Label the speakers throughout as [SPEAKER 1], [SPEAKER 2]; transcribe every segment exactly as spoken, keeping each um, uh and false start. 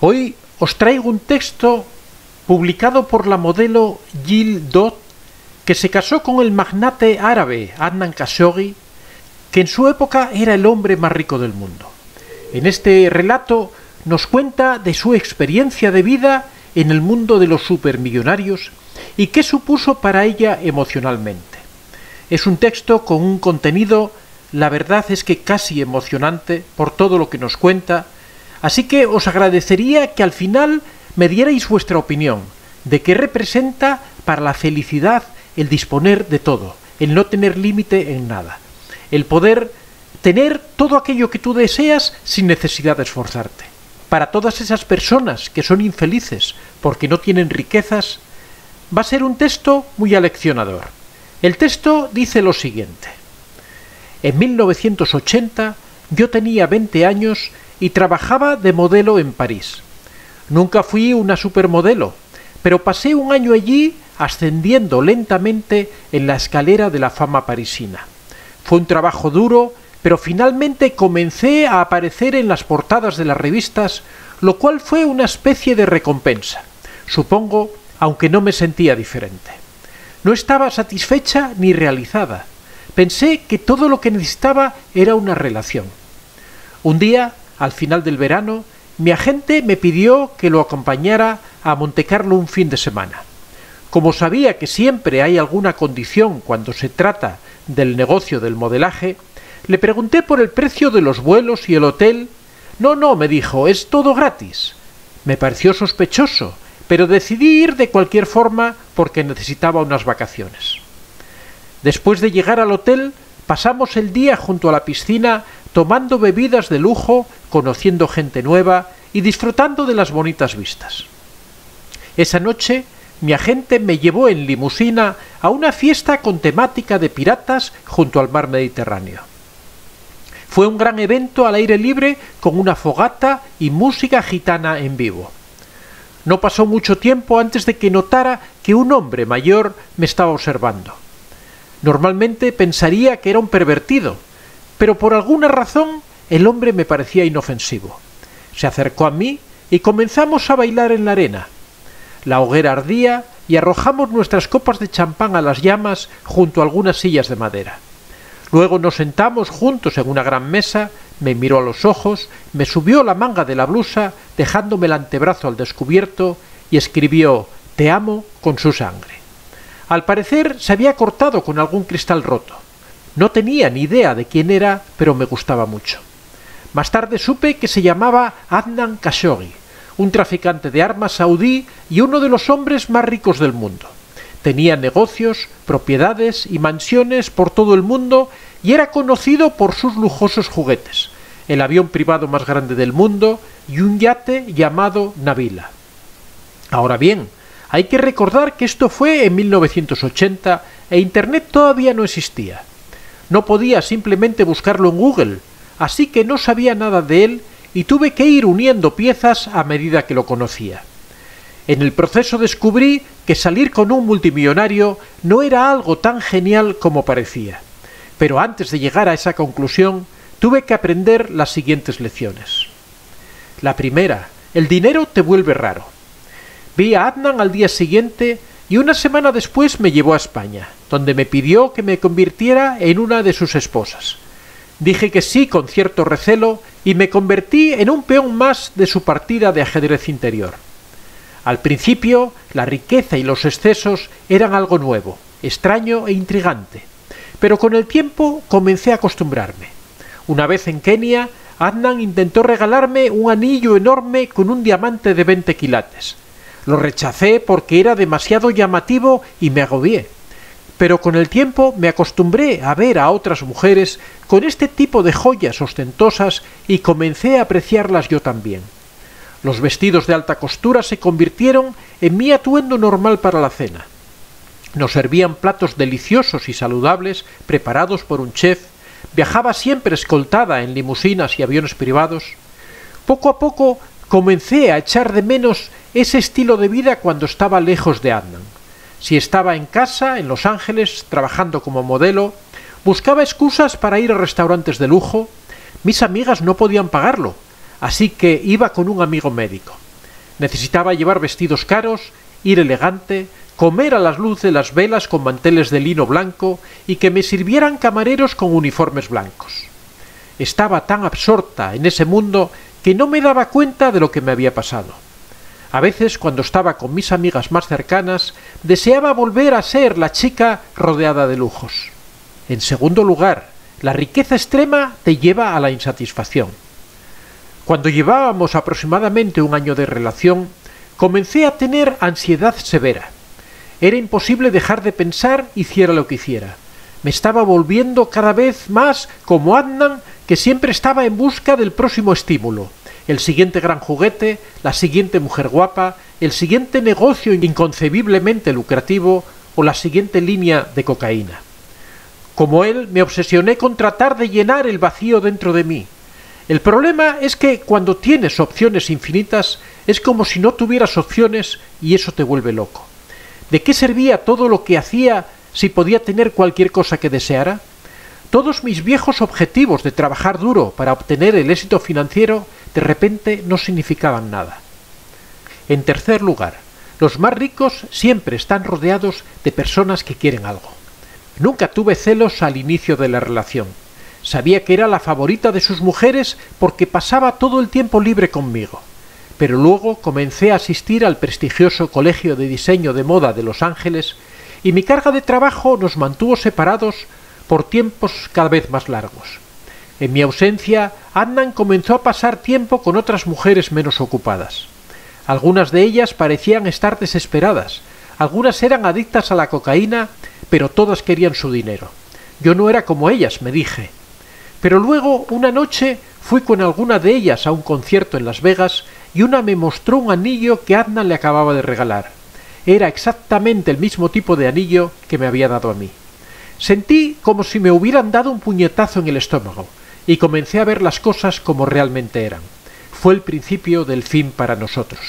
[SPEAKER 1] Hoy os traigo un texto publicado por la modelo Jill Dodd, que se casó con el magnate árabe Adnan Khashoggi, que en su época era el hombre más rico del mundo. En este relato nos cuenta de su experiencia de vida en el mundo de los supermillonarios y qué supuso para ella emocionalmente. Es un texto con un contenido, la verdad es que casi emocionante por todo lo que nos cuenta, así que os agradecería que al final me dierais vuestra opinión de qué representa para la felicidad el disponer de todo, el no tener límite en nada, el poder tener todo aquello que tú deseas sin necesidad de esforzarte. Para todas esas personas que son infelices porque no tienen riquezas, va a ser un texto muy aleccionador. El texto dice lo siguiente: en mil novecientos ochenta yo tenía veinte años y trabajaba de modelo en París. Nunca fui una supermodelo, pero pasé un año allí ascendiendo lentamente en la escalera de la fama parisina. Fue un trabajo duro, pero finalmente comencé a aparecer en las portadas de las revistas, lo cual fue una especie de recompensa, supongo, aunque no me sentía diferente. No estaba satisfecha ni realizada. Pensé que todo lo que necesitaba era una relación. Un día, al final del verano, mi agente me pidió que lo acompañara a Montecarlo un fin de semana. Como sabía que siempre hay alguna condición cuando se trata del negocio del modelaje, le pregunté por el precio de los vuelos y el hotel. No, no, me dijo, es todo gratis. Me pareció sospechoso, pero decidí ir de cualquier forma porque necesitaba unas vacaciones. Después de llegar al hotel, pasamos el día junto a la piscina tomando bebidas de lujo, conociendo gente nueva y disfrutando de las bonitas vistas. Esa noche, mi agente me llevó en limusina a una fiesta con temática de piratas junto al mar Mediterráneo. Fue un gran evento al aire libre con una fogata y música gitana en vivo. No pasó mucho tiempo antes de que notara que un hombre mayor me estaba observando. Normalmente pensaría que era un pervertido, pero por alguna razón el hombre me parecía inofensivo. Se acercó a mí y comenzamos a bailar en la arena. La hoguera ardía y arrojamos nuestras copas de champán a las llamas junto a algunas sillas de madera. Luego nos sentamos juntos en una gran mesa, me miró a los ojos, me subió la manga de la blusa, dejándome el antebrazo al descubierto, y escribió «Te amo» con su sangre. Al parecer se había cortado con algún cristal roto. No tenía ni idea de quién era, pero me gustaba mucho. Más tarde supe que se llamaba Adnan Khashoggi, un traficante de armas saudí y uno de los hombres más ricos del mundo. Tenía negocios, propiedades y mansiones por todo el mundo y era conocido por sus lujosos juguetes, el avión privado más grande del mundo y un yate llamado Nabila. Ahora bien, hay que recordar que esto fue en mil novecientos ochenta e Internet todavía no existía. No podía simplemente buscarlo en Google, así que no sabía nada de él y tuve que ir uniendo piezas a medida que lo conocía. En el proceso descubrí que salir con un multimillonario no era algo tan genial como parecía. Pero antes de llegar a esa conclusión, tuve que aprender las siguientes lecciones. La primera, el dinero te vuelve raro. Vi a Adnan al día siguiente y una semana después me llevó a España, donde me pidió que me convirtiera en una de sus esposas. Dije que sí con cierto recelo y me convertí en un peón más de su partida de ajedrez interior. Al principio, la riqueza y los excesos eran algo nuevo, extraño e intrigante, pero con el tiempo comencé a acostumbrarme. Una vez en Kenia, Adnan intentó regalarme un anillo enorme con un diamante de veinte quilates. Lo rechacé porque era demasiado llamativo y me agobié. Pero con el tiempo me acostumbré a ver a otras mujeres con este tipo de joyas ostentosas y comencé a apreciarlas yo también. Los vestidos de alta costura se convirtieron en mi atuendo normal para la cena. Nos servían platos deliciosos y saludables preparados por un chef. Viajaba siempre escoltada en limusinas y aviones privados. Poco a poco comencé a echar de menos ese estilo de vida cuando estaba lejos de Adnan. Si estaba en casa, en Los Ángeles, trabajando como modelo, buscaba excusas para ir a restaurantes de lujo. Mis amigas no podían pagarlo, así que iba con un amigo médico. Necesitaba llevar vestidos caros, ir elegante, comer a la luz de las velas con manteles de lino blanco y que me sirvieran camareros con uniformes blancos. Estaba tan absorta en ese mundo que no me daba cuenta de lo que me había pasado. A veces, cuando estaba con mis amigas más cercanas, deseaba volver a ser la chica rodeada de lujos. En segundo lugar, la riqueza extrema te lleva a la insatisfacción. Cuando llevábamos aproximadamente un año de relación, comencé a tener ansiedad severa. Era imposible dejar de pensar, hiciera lo que hiciera. Me estaba volviendo cada vez más como Adnan, que siempre estaba en busca del próximo estímulo, el siguiente gran juguete, la siguiente mujer guapa, el siguiente negocio inconcebiblemente lucrativo o la siguiente línea de cocaína. Como él, me obsesioné con tratar de llenar el vacío dentro de mí. El problema es que cuando tienes opciones infinitas, es como si no tuvieras opciones y eso te vuelve loco. ¿De qué servía todo lo que hacía si podía tener cualquier cosa que deseara? Todos mis viejos objetivos de trabajar duro para obtener el éxito financiero de repente no significaban nada. En tercer lugar, los más ricos siempre están rodeados de personas que quieren algo. Nunca tuve celos al inicio de la relación. Sabía que era la favorita de sus mujeres porque pasaba todo el tiempo libre conmigo. Pero luego comencé a asistir al prestigioso Colegio de Diseño de Moda de Los Ángeles y mi carga de trabajo nos mantuvo separados por tiempos cada vez más largos. En mi ausencia, Adnan comenzó a pasar tiempo con otras mujeres menos ocupadas. Algunas de ellas parecían estar desesperadas, algunas eran adictas a la cocaína, pero todas querían su dinero. Yo no era como ellas, me dije. Pero luego, una noche, fui con alguna de ellas a un concierto en Las Vegas y una me mostró un anillo que Adnan le acababa de regalar. Era exactamente el mismo tipo de anillo que me había dado a mí. Sentí como si me hubieran dado un puñetazo en el estómago y comencé a ver las cosas como realmente eran. Fue el principio del fin para nosotros.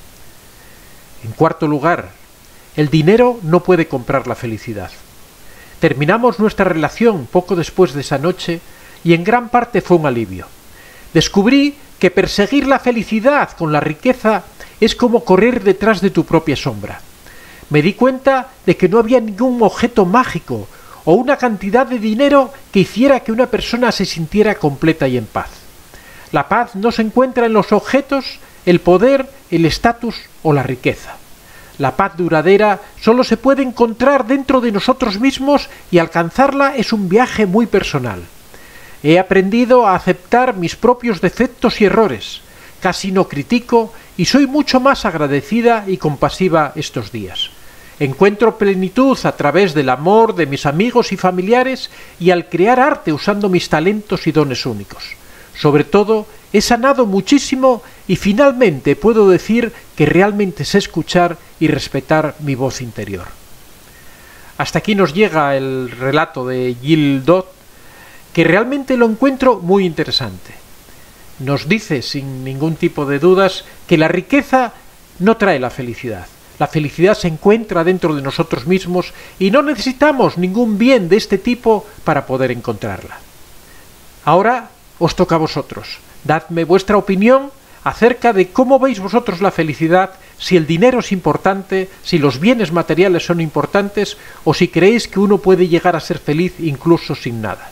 [SPEAKER 1] En cuarto lugar, el dinero no puede comprar la felicidad. Terminamos nuestra relación poco después de esa noche y en gran parte fue un alivio. Descubrí que perseguir la felicidad con la riqueza es como correr detrás de tu propia sombra. Me di cuenta de que no había ningún objeto mágico o una cantidad de dinero que hiciera que una persona se sintiera completa y en paz. La paz no se encuentra en los objetos, el poder, el estatus o la riqueza. La paz duradera solo se puede encontrar dentro de nosotros mismos y alcanzarla es un viaje muy personal. He aprendido a aceptar mis propios defectos y errores, casi no critico y soy mucho más agradecida y compasiva estos días. Encuentro plenitud a través del amor de mis amigos y familiares y al crear arte usando mis talentos y dones únicos. Sobre todo, he sanado muchísimo y finalmente puedo decir que realmente sé escuchar y respetar mi voz interior. Hasta aquí nos llega el relato de Gil Dodd, que realmente lo encuentro muy interesante. Nos dice sin ningún tipo de dudas que la riqueza no trae la felicidad. La felicidad se encuentra dentro de nosotros mismos y no necesitamos ningún bien de este tipo para poder encontrarla. Ahora os toca a vosotros. Dadme vuestra opinión acerca de cómo veis vosotros la felicidad, si el dinero es importante, si los bienes materiales son importantes o si creéis que uno puede llegar a ser feliz incluso sin nada.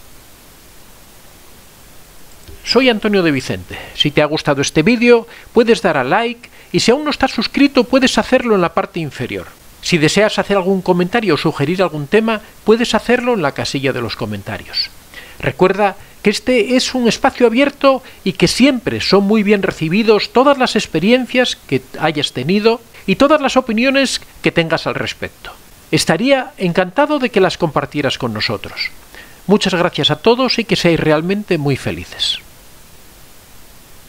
[SPEAKER 1] Soy Antonio de Vicente. Si te ha gustado este vídeo, puedes dar a like y si aún no estás suscrito, puedes hacerlo en la parte inferior. Si deseas hacer algún comentario o sugerir algún tema, puedes hacerlo en la casilla de los comentarios. Recuerda que este es un espacio abierto y que siempre son muy bien recibidos todas las experiencias que hayas tenido y todas las opiniones que tengas al respecto. Estaría encantado de que las compartieras con nosotros. Muchas gracias a todos y que seáis realmente muy felices.